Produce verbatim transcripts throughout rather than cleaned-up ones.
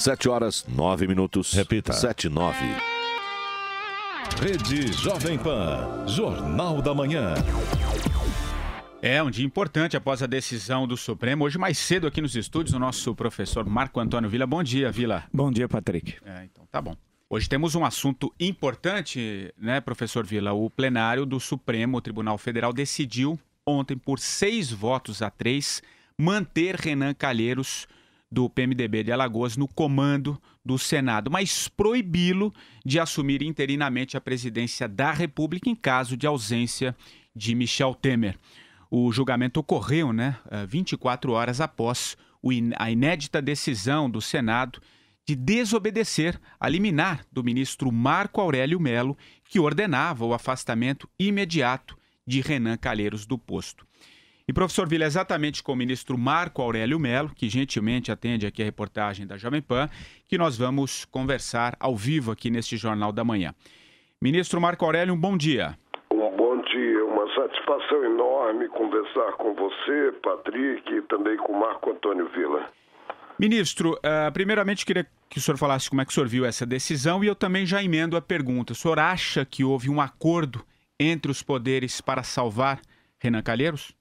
Sete horas, nove minutos. Repita. Sete, nove. Rede Jovem Pan, Jornal da Manhã. É um dia importante após a decisão do Supremo. Hoje, mais cedo, aqui nos estúdios, o nosso professor Marco Antônio Villa. Bom dia, Villa. Bom dia, Patrick. É, então tá bom. Hoje temos um assunto importante, né, professor Villa? O plenário do Supremo Tribunal Federal decidiu ontem, por seis votos a três, manter Renan Calheiros, do P M D B de Alagoas, no comando do Senado, mas proibi-lo de assumir interinamente a presidência da República em caso de ausência de Michel Temer. O julgamento ocorreu, né, vinte e quatro horas após a inédita decisão do Senado de desobedecer a liminar do ministro Marco Aurélio Mello, que ordenava o afastamento imediato de Renan Calheiros do posto. E, professor Villa, exatamente com o ministro Marco Aurélio Mello, que gentilmente atende aqui a reportagem da Jovem Pan, que nós vamos conversar ao vivo aqui neste Jornal da Manhã. Ministro Marco Aurélio, um bom dia. Um bom dia, uma satisfação enorme conversar com você, Patrick, e também com Marco Antônio Villa. Ministro, uh, primeiramente queria que o senhor falasse como é que o senhor viu essa decisão e eu também já emendo a pergunta. O senhor acha que houve um acordo entre os poderes para salvar Renan Calheiros?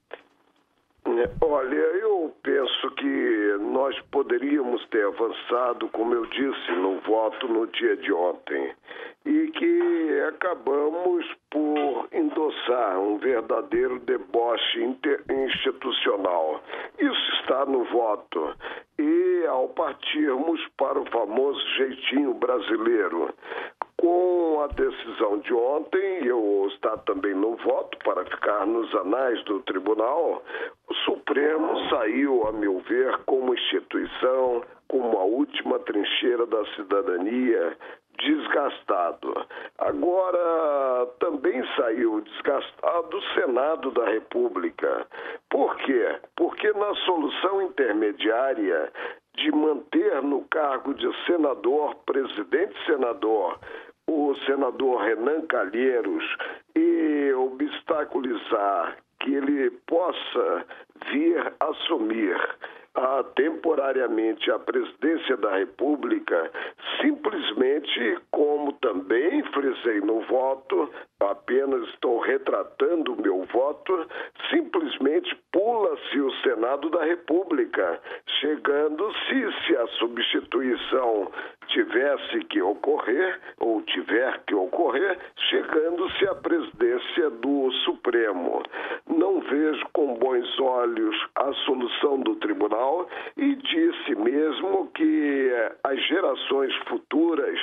Olha, eu penso que nós poderíamos ter avançado, como eu disse, no voto no dia de ontem, e que acabamos por endossar um verdadeiro deboche institucional. Isso está no voto. E ao partirmos para o famoso jeitinho brasileiro, com a decisão de ontem, eu está também no voto para ficar nos anais do tribunal, o Supremo saiu, a meu ver, como instituição, como a última trincheira da cidadania, desgastado. Agora, também saiu desgastado o Senado da República. Por quê? Porque na solução intermediária de manter no cargo de senador, presidente-senador, o senador Renan Calheiros e obstaculizar que ele possa vir assumir ah, temporariamente a presidência da República, simplesmente, como também frisei no voto, apenas estou retratando o meu voto, simplesmente pula-se o Senado da República, chegando-se, se a substituição tivesse que ocorrer, ou tiver que ocorrer, chegando-se à presidência do Supremo. Não vejo com bons olhos a solução do tribunal e disse mesmo que as gerações futuras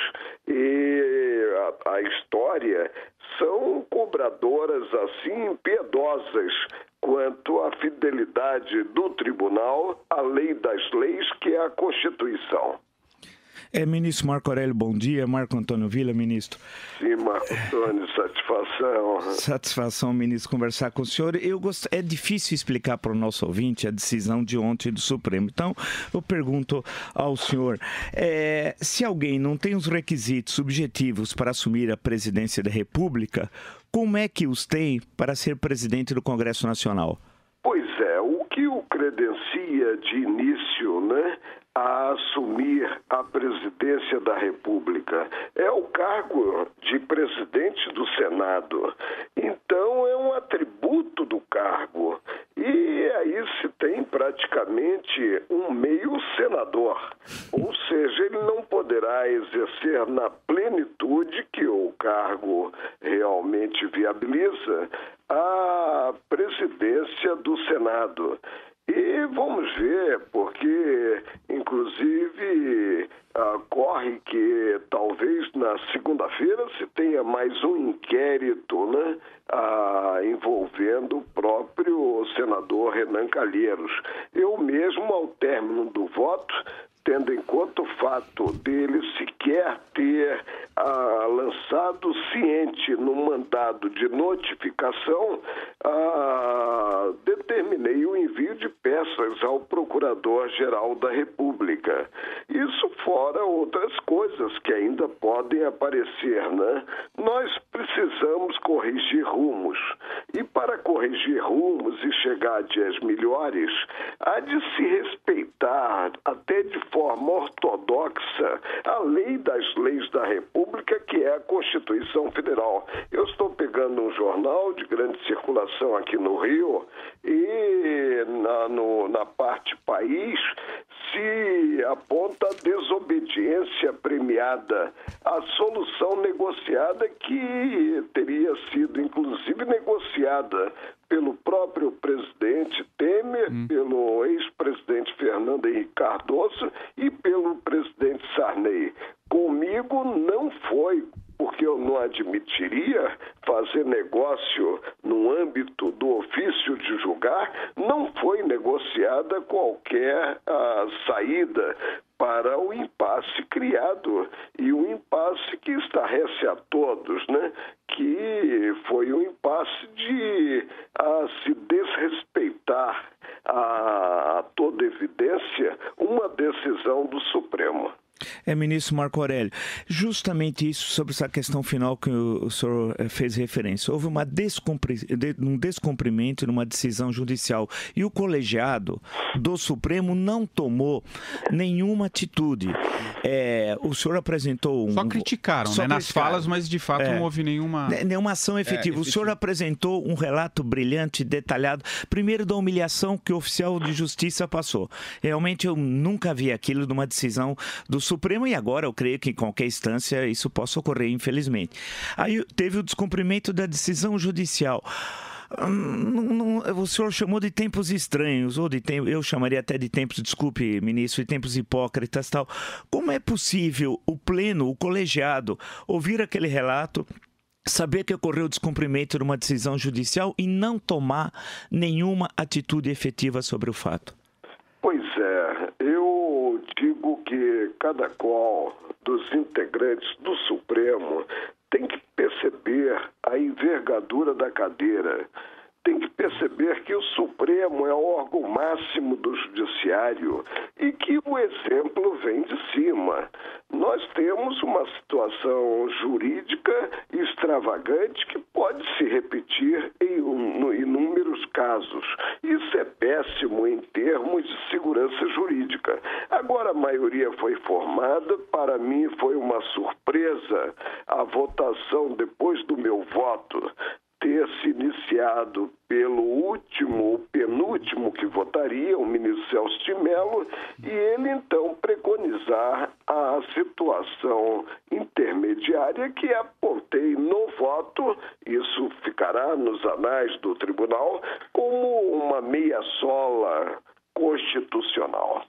e a, a história são cobradoras assim impiedosas quanto à fidelidade do tribunal à lei das leis, que é a Constituição. É, ministro Marco Aurélio, bom dia. Marco Antônio Villa, ministro. Sim, Marco Antônio, satisfação. Satisfação, ministro, conversar com o senhor. Eu gost... É difícil explicar para o nosso ouvinte a decisão de ontem do Supremo. Então, eu pergunto ao senhor, é, se alguém não tem os requisitos subjetivos para assumir a presidência da República, como é que os tem para ser presidente do Congresso Nacional? Pois é, o que o credencia de início, né, a assumir a presidência da República é o cargo de presidente do Senado. Então, é um atributo do cargo. E aí se tem praticamente um meio senador. Ou seja, ele não poderá exercer na plenitude que o cargo realmente viabiliza a presidência do Senado. E vamos ver, porque, inclusive, uh, corre que talvez na segunda-feira se tenha mais um inquérito, né, uh, envolvendo o próprio senador Renan Calheiros. Eu mesmo, ao término do voto, tendo em conta o fato dele sequer ter ah, lançado ciente no mandado de notificação, ah, determinei o envio de peças ao Procurador-Geral da República. Isso fora outras coisas que ainda podem aparecer, né? Nós precisamos corrigir rumos. E para corrigir rumos e chegar a dias melhores, há de se respeitar, até de forma ortodoxa, a lei das leis da República, que é a Constituição Federal. Eu estou pegando um jornal de grande circulação aqui no Rio e na, no, na parte país se aponta a desobediência premiada, a solução negociada que teria sido, inclusive, negociada pelo próprio presidente Temer, hum. pelo ex-presidente Fernando Henrique Cardoso e pelo presidente Sarney. Comigo não foi, porque eu não admitiria fazer negócio no âmbito do ofício de julgar, não foi negociada qualquer ah, saída para o impasse criado, e o impasse que estarrece a todos, né? Que foi um impasse de a se desrespeitar a, a toda evidência uma decisão do Supremo. É, ministro Marco Aurélio, justamente isso, sobre essa questão final que o, o senhor fez referência. Houve uma descumpri, de, um descumprimento numa decisão judicial e o colegiado do Supremo não tomou nenhuma atitude. É, o senhor apresentou um... Só criticaram, só né? Nas criticaram. falas, mas de fato é, não houve nenhuma... Nenhuma ação efetiva. É, o senhor apresentou um relato brilhante, detalhado, primeiro da humilhação que o oficial de justiça passou. Realmente eu nunca vi aquilo numa decisão do Supremo, e agora eu creio que em qualquer instância isso possa ocorrer, infelizmente. Aí teve o descumprimento da decisão judicial. Não, não, o senhor chamou de tempos estranhos, ou de tempo, eu chamaria até de tempos, desculpe, ministro, de tempos hipócritas e tal. Como é possível o pleno, o colegiado, ouvir aquele relato, saber que ocorreu descumprimento de uma decisão judicial e não tomar nenhuma atitude efetiva sobre o fato? Pois é, eu digo que cada qual dos integrantes do Supremo tem que perceber a envergadura da cadeira, tem que perceber que o Supremo é o órgão máximo do Judiciário e que o exemplo vem de cima. Nós temos uma situação jurídica extravagante que pode se repetir em inúmeros casos. Isso é péssimo em termos de segurança jurídica. Agora, a maioria foi formada. Para mim, foi uma surpresa a votação depois do meu voto ter se iniciado pelo último, o penúltimo que votaria, o ministro Celso de Mello, e ele então preconizar a situação intermediária que apontei no voto, isso ficará nos anais do tribunal, como uma meia-sola constitucional.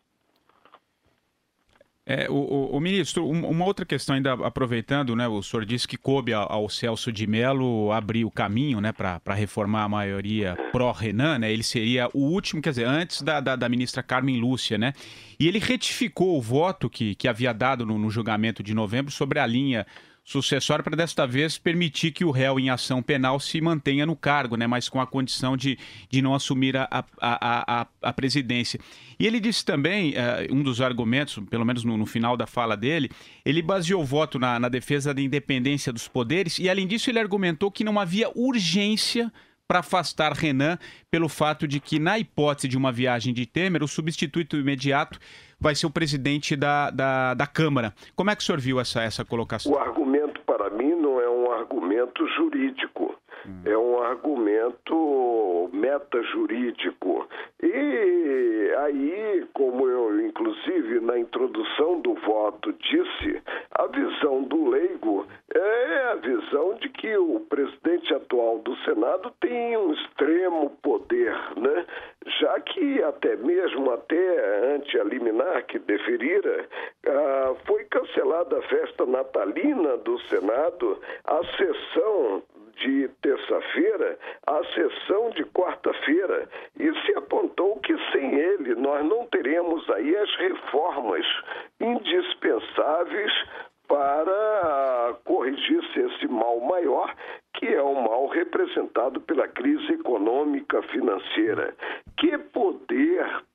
É, o, o, o ministro, um, uma outra questão ainda aproveitando, né, o senhor disse que coube ao, ao Celso de Mello abrir o caminho, né, para reformar a maioria pró-Renan, né, ele seria o último, quer dizer, antes da, da, da ministra Carmen Lúcia, né, e ele retificou o voto que, que havia dado no, no julgamento de novembro sobre a linha sucessória para desta vez permitir que o réu em ação penal se mantenha no cargo, né, mas com a condição de, de não assumir a, a, a, a presidência. E ele disse também, uh, um dos argumentos, pelo menos no, no final da fala dele, ele baseou o voto na, na defesa da independência dos poderes e, além disso, ele argumentou que não havia urgência para afastar Renan pelo fato de que, na hipótese de uma viagem de Temer, o substituto imediato vai ser o presidente da, da, da Câmara. Como é que o senhor viu essa, essa colocação? O argumento, para mim, não é um argumento jurídico. Hum. É um argumento metajurídico. E aí, como eu, inclusive, na introdução do voto disse, a visão do leigo é a visão de que o presidente atual do Senado tem um extremo poder, né? Já que até mesmo até ante a liminar que deferira, ah, foi cancelada a festa natalina do Senado, a sessão de terça-feira, a sessão de quarta-feira, e se apontou que sem ele nós não teremos aí as reformas indispensáveis para corrigir-se esse mal maior, que é o mal representado pela crise econômica financeira. Que poder tem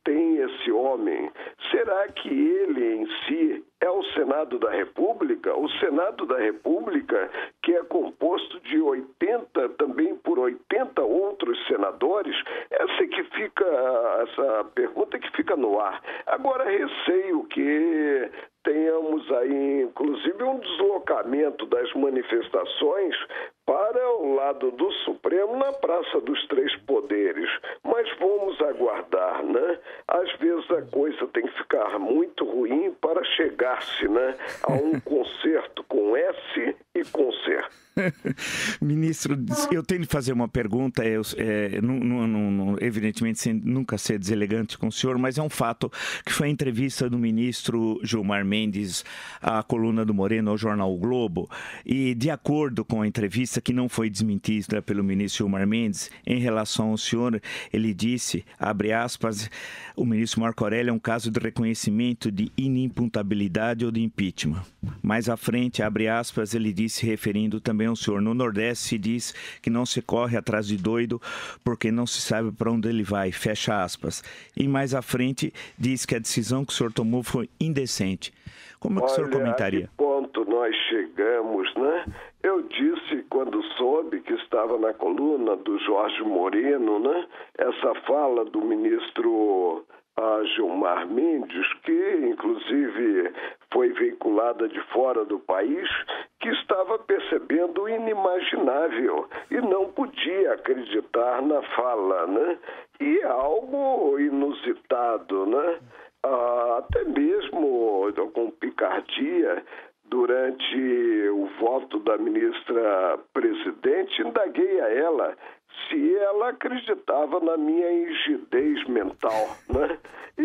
esse homem? Será que ele em si é o Senado da República? O Senado da República, que é composto de oitenta, também por oitenta outros senadores, essa é que fica, essa pergunta que fica no ar. Agora, receio que tenhamos aí, inclusive, um deslocamento das manifestações para o lado do Supremo na Praça dos Três Poderes. Mas vamos aguardar, né? Às vezes a coisa tem que ficar muito ruim para chegar-se, né, a um concerto com S e com C. Ministro, eu tenho de fazer uma pergunta, eu, é, não, não, não, evidentemente sem nunca ser deselegante com o senhor, mas é um fato que foi a entrevista do ministro Gilmar Mendes à coluna do Moreno ao jornal O Globo, e de acordo com a entrevista, que não foi desmentida pelo ministro Gilmar Mendes, em relação ao senhor, ele disse, abre aspas, o ministro Marco Aurélio é um caso de reconhecimento de inimputabilidade ou de impeachment. Mais à frente, abre aspas, ele disse, referindo também ao senhor, no Nordeste se diz que não se corre atrás de doido porque não se sabe para onde ele vai, fecha aspas. E mais à frente diz que a decisão que o senhor tomou foi indecente. Como é que o senhor comentaria? A que ponto nós chegamos, né? Eu disse, quando soube que estava na coluna do Jorge Moreno, né, essa fala do ministro a Gilmar Mendes, que inclusive foi veiculada de fora do país, que estava percebendo o inimaginável e não podia acreditar na fala, né? E algo inusitado, né? Ah, até mesmo com picardia, durante o voto da ministra presidente, indaguei a ela se ela acreditava na minha rigidez mental, né?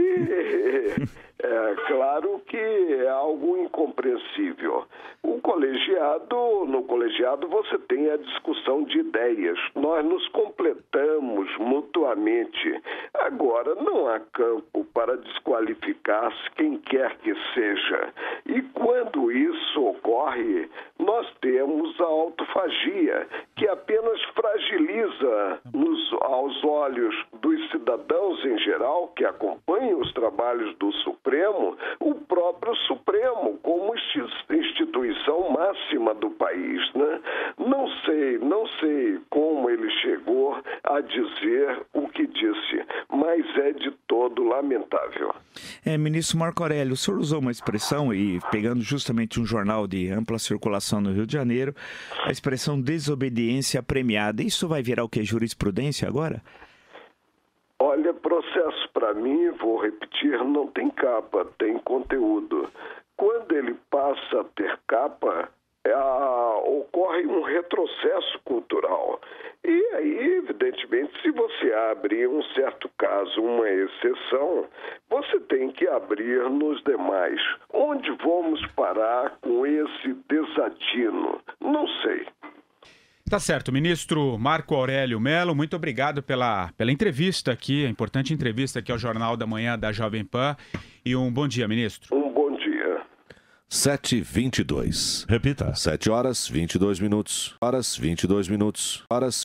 E é claro que é algo incompreensível. O colegiado, no colegiado você tem a discussão de ideias. Nós nos completamos mutuamente. Agora, não há campo para desqualificar-se quem quer que seja. E quando isso ocorre, nós temos a autofagia, que apenas fragiliza nos, aos olhos dos cidadãos em geral, que acompanham os trabalhos do Supremo, o próprio Supremo como instituição máxima do país, né? Não sei, não sei como ele chegou a dizer o que disse, mas é de todo lamentável. É, ministro Marco Aurélio, o senhor usou uma expressão, e pegando justamente um jornal de ampla circulação no Rio de Janeiro, a expressão desobediência premiada. Isso vai virar o que? Jurisprudência agora? Olha, processo para mim, vou repetir, não tem capa, tem conteúdo. Quando ele passa a ter capa, é, ocorre um retrocesso cultural. E aí, evidentemente, se você abre um certo caso, uma exceção, você tem que abrir nos demais. Onde vamos parar com esse desatino? Não sei. Tá certo, ministro Marco Aurélio Mello, muito obrigado pela, pela entrevista aqui, a importante entrevista aqui ao Jornal da Manhã da Jovem Pan, e um bom dia, ministro. Um bom dia. sete e vinte e dois. Repita. sete horas, vinte e dois minutos. Horas, vinte e dois minutos. Horas.